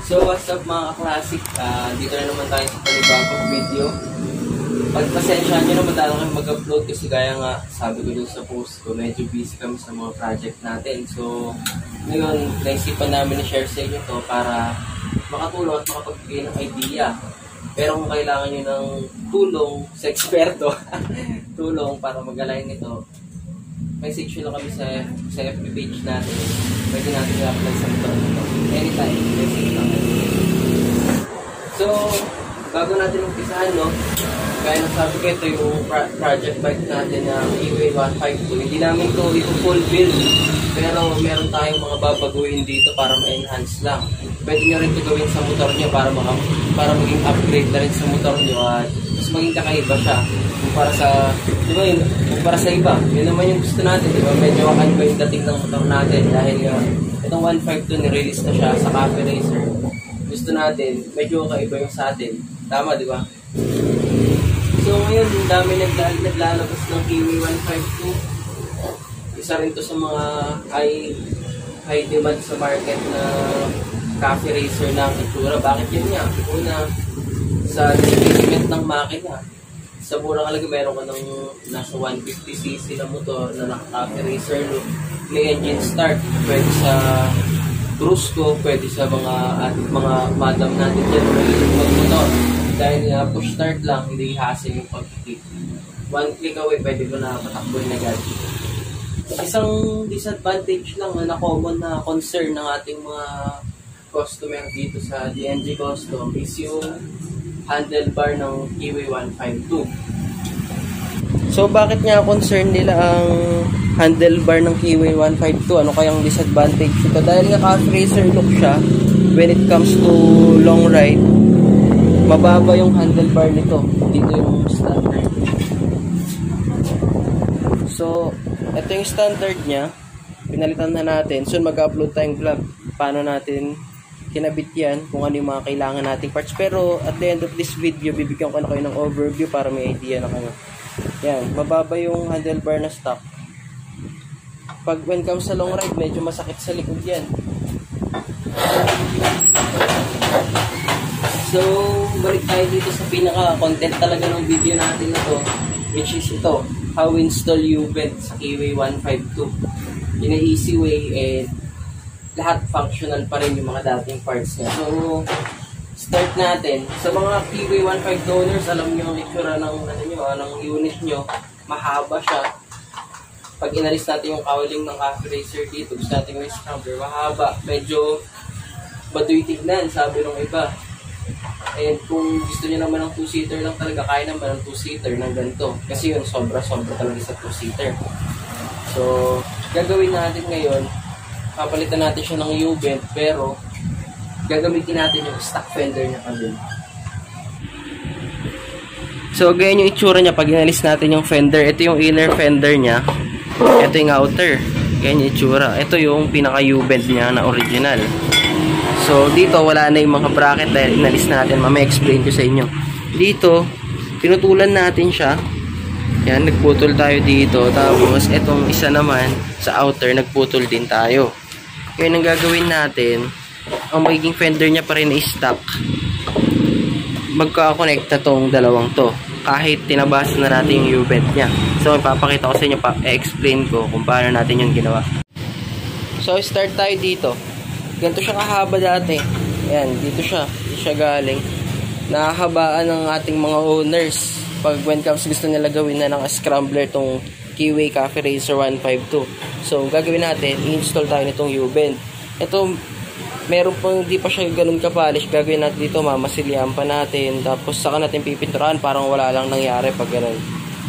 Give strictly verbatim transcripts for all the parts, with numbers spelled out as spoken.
So what's up mga ka-classic, uh, dito na naman tayo sa panibagong video. Pagpasensya nyo naman tayo kayo mag-upload kasi gaya nga sabi ko dun sa post ko, medyo busy kami sa mga project natin. So ngayon, naisipan namin i-share sa inyo to para makatulong at makapagbigay ng idea. Pero kung kailangan nyo ng tulong sa eksperto, tulong para mag-align nito, message nyo lang kami sa, sa F B page natin. Pwede natin i-apply sa motor nito. Anytime, message lang. So, bago natin umpisahan, no? Kaya nasabi ko ito yung project bike natin na Keeway one fifty-two. Hindi namin ito i-full build. Pero meron tayong mga babaguhin dito para ma-enhance lang. Pwede nyo rin ito gawin sa motor nyo para, maka, para maging upgrade na rin sa motor nyo at mas maging kakaiba siya. Kung para sa, di ba yun, kung para sa iba, yun naman yung gusto natin, di ba? Medyo kakaiba yung dating ng motor natin dahil uh, itong one fifty-two ni-release na siya sa Cafe Racer. Gusto natin, medyo kakaiba yung sa atin. Tama, di ba? So ngayon, yung dami nagla- naglalabas ng Keeway one fifty-two. Isa rin to sa mga high, high demand sa market na Cafe Racer na ang itsura. Bakit yun nga? Una, sa displacement ng makina. Sa murang halaga, meron ka ng nasa one fifty c c na motor na naka-Cafe Racer look. May engine start. Pwede sa cruise ko, pwede sa mga ating mga madam natin dyan may motor. Dahil uh, push start lang, hindi hassle yung pag-click. One click away, pwede ko na patakboy na agad. Isang disadvantage lang na common na concern ng ating mga customer dito sa D N G Custom is yung handlebar ng Keeway one fifty-two. So bakit nga concern nila ang handlebar ng Keeway one fifty-two? Ano kayang disadvantage ito? Dahil nga Cafe Racer look siya, when it comes to long ride, mababa yung handlebar nito. Dito yung standard. So, ito yung standard niya. Pinalitan na natin. Soon mag-upload tayong vlog. Paano natin kinabit yan, kung ano yung mga kailangan nating parts. Pero, at the end of this video, bibigyan ko na kayo ng overview para may idea na kayo. Yan, mababa yung handlebar na stock. Pag when comes sa long ride, medyo masakit sa likod yan. So, balik tayo dito sa pinaka-content talaga ng video natin na to, which is ito, how install U-bend sa Keeway one fifty-two. In a easy way, and lahat functional pa rin yung mga dating parts niya. So, start natin. Sa mga Keeway one fifty-two owners, alam nyo ang itsura ng, ano nyo, ng unit nyo, mahaba siya. Pag inalis natin yung kawaling ng Cafe Racer dito, gusto natin yung Scrambler, mahaba. Medyo baduy tignan, sabi ng iba. And kung gusto niyo naman ng two-seater lang talaga, kaya naman ng two-seater ng ganito. Kasi yun, sobra-sobra talaga sa two-seater. So, gagawin natin ngayon, papalitan natin siya ng U-bend, pero gagamitin natin yung stock fender niya kabin. So, ganyan yung itsura niya pag inalis natin yung fender. Ito yung inner fender niya. Ito yung outer. Ganyan yung itsura. Ito yung pinaka-U-bend niya na original. So, dito wala na yung mga bracket dahil inalis natin. Mama-explain ko sa inyo. Dito, pinutulan natin siya. Yan, nagputol tayo dito. Tapos, itong isa naman, sa outer, nagputol din tayo. Ngayon, ang gagawin natin, ang magiging fender niya pa rin is stock. Magka-connecta tong dalawang to. Kahit tinabasa na natin yung U-bend niya. So, ipapakita ko sa inyo, pa-explain ko kung paano natin yung ginawa. So, start tayo dito. Ganito siya kahaba dati. Ayan, dito siya. Dito siya galing. Nakahabaan ng ating mga owners. Pag when comes gusto nila gawin na ng Scrambler tong Keeway Cafe Racer one fifty-two. So, gagawin natin, i-install tayo nitong U-bend. Ito, meron pa hindi pa siya ganun ka-polish. Gagawin natin dito, mamasilyahan pa natin. Tapos, saka natin pipinturahan. Parang wala lang nangyari pag ganun.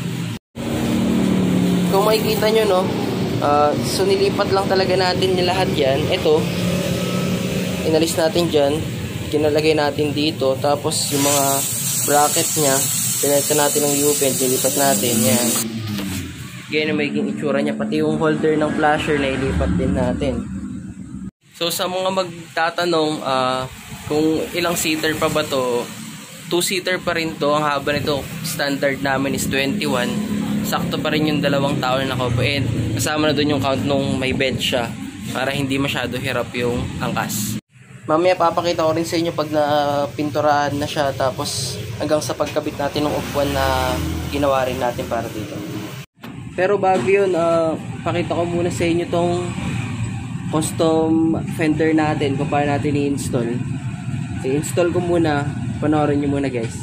Kung makikita nyo, no, uh, so nilipat lang talaga natin yung lahat yan. Ito, inalis natin dyan, kinalagay natin dito, tapos yung mga bracket nya, pinalitan natin ng U-bend, nilipat natin, yan. Ganyan na magiging itsura nya, pati yung holder ng flasher na ilipat din natin. So sa mga magtatanong uh, kung ilang seater pa ba to, two seater pa rin to, ang haba nito, standard namin is twenty-one, sakto pa rin yung dalawang tao na nakaupo, and kasama na dun yung count nung may bed siya, para hindi masyado hirap yung angkas. Mamaya papakita ko rin sa inyo pag napinturahan na siya, tapos hanggang sa pagkabit natin ng upuan na ginawa rin natin para dito. Pero bago yun, uh, pakita ko muna sa inyo tong custom Fender natin kung paano natin i-install. I-install ko muna, panoorin nyo muna guys.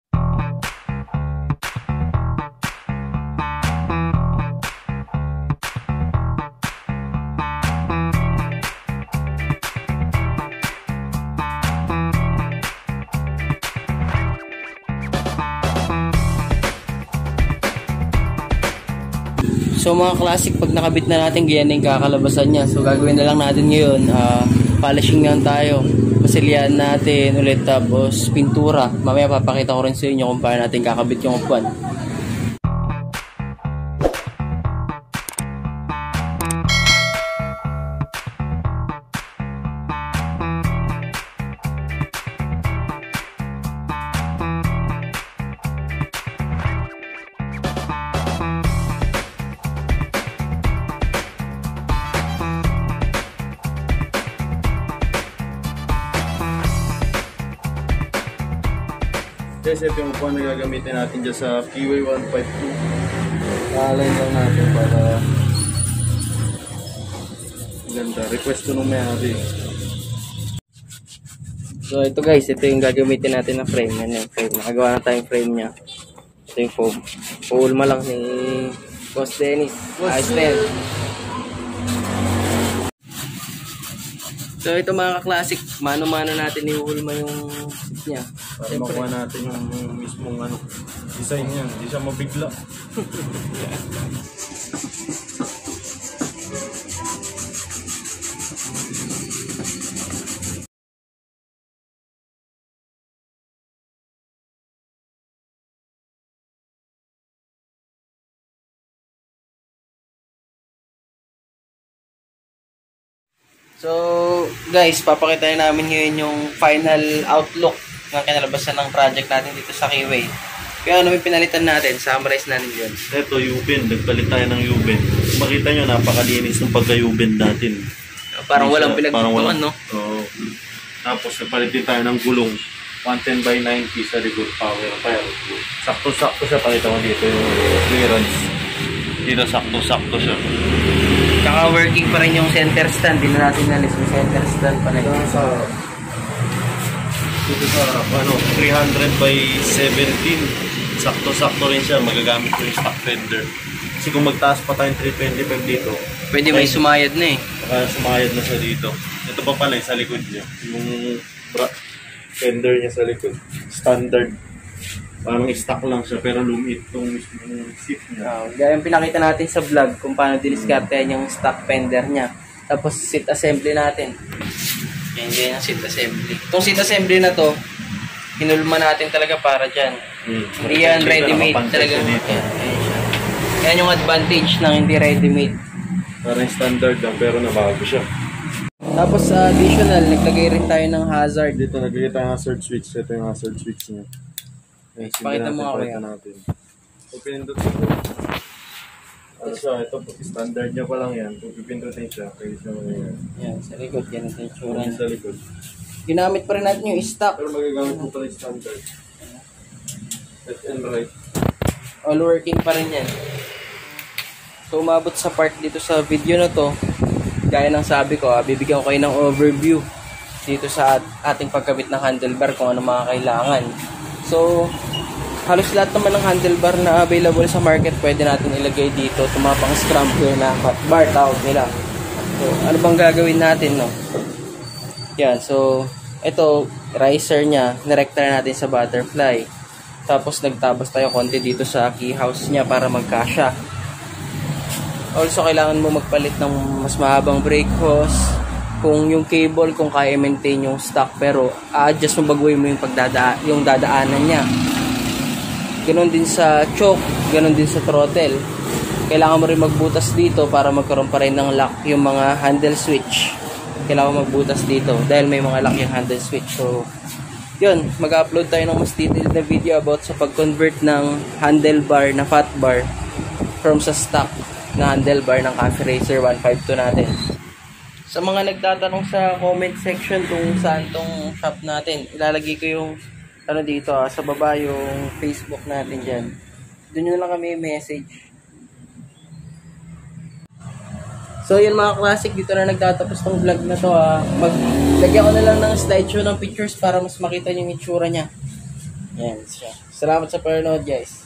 So mga classic, pag nakabit na natin, ganyan na yung kakalabasan niya. So gagawin na lang natin ngayon, uh, polishing lang tayo. Masilihan natin ulit, tapos pintura. Mamaya papakita ko rin sa inyo kung paano natin kakabit yung upuan. Guys, ito yung upuan na gagamitin natin dyan sa Keeway one five two. Nakaline lang natin para ganda. Request ko nung may-ari. So ito guys, ito yung gagamitin natin na frame. Yan yung frame. Nakagawa na tayong frame nya. Ito yung foam. Puulma lang ni Boss Dennis. Ayos na yan. So ito mga ka-classic, mano-mano natin iuhulma yung seat niya. Para siyempre makuha natin yung mismong ano, design niya, hindi siya mabigla. So guys, papakita namin ngayon yung final outlook ng kinalabasan ng project natin dito sa Keeway. Kaya ano yung pinalitan natin, summarize natin yun. Ito, U-bend. Nagpalit tayo ng U-bend. Makita nyo, napakalinis ng pagka-U-bend natin. Parang Hindi walang pinagtutuan, no? Oo. Tapos nagpalit din tayo ng gulong. one ten by ninety sa likod, power fire. Sakto-sakto siya, pakita mo dito yung clearance. Dito sakto-sakto siya. Tsaka working pa rin yung center stand. Hindi na natin nalis yung center stand pa rin. Dito sa, dito sa ano, three hundred by seventeen. Sakto-sakto rin siya. Magagamit ko yung stock Fender. Kasi kung magtaas pa tayong three twenty-five dito, pwede may sumayad na eh. Saka sumayad na siya dito. Ito pa pala sa likod niya. Yung Fender niya sa likod. Standard. Parang stock lang siya pero lumit itong mismong seat niya. Uh, gaya yung pinakita natin sa vlog kung paano diniskartehan yung stock Fender niya. Tapos seat assembly natin. Yan yan yung seat assembly. Itong seat assembly na to, hinulma natin talaga para dyan. Hmm. Hindi yan ready-made talaga. Yan, yan, yan yung advantage ng hindi ready-made. Parang standard lang pero nabago siya. Tapos uh, additional, naglagay rin tayo ng hazard. Dito naglagay tayo ng hazard switch. Ito yung hazard switch niya. Okay, pakita mo ako yan. Natin. So, pinindot ito. Ano siya, ito, standard niya pa lang yan. Kung pipindutin siya, pwede siya mga yan, sa likod, yan ang tensuran. Sa likod. Ginamit pa rin natin yung stock. Pero magagamit mo pa rin standard. Left and right. All working pa rin yan. So, umabot sa part dito sa video na to. Gaya ng sabi ko, ah, bibigyan ko kayo ng overview dito sa ating pagkabit ng handlebar kung ano mga kailangan. So, halos lahat naman ng handlebar na available sa market pwede natin ilagay dito. Ito mga pang Scrambler na bar tawag nila. So, ano bang gagawin natin, no? Yan, so, ito, riser nya, nirekta natin sa butterfly. Tapos, nagtabas tayo konti dito sa key house nya para magkasya. Also, kailangan mo magpalit ng mas mahabang brake hose. Kung yung cable, kung kaya maintain yung stock, pero a-adjust mo, baguhin mo yung pagdada yung dadaanan niya. Ganon din sa choke, ganon din sa throttle. Kailangan mo rin magbutas dito para magkaroon pa rin ng lock yung mga handle switch. Kailangan magbutas dito dahil may mga lock yung handle switch. So, yun, mag-upload tayo ng mas detailed na video about sa pag-convert ng handlebar na fat bar from sa stock na handlebar ng Cafe Racer one fifty-two natin. Sa mga nagtatanong sa comment section kung saan tong shop natin, ilalagay ko yung ano dito ah, sa baba yung Facebook natin dyan. Doon nyo lang kami message. So yun mga classic, dito na nagtatapos tong vlog na to ah. Maglagyan ko na lang ng slideshow ng pictures para mas makita yung itsura niya. Yan siya. Salamat sa panonood guys.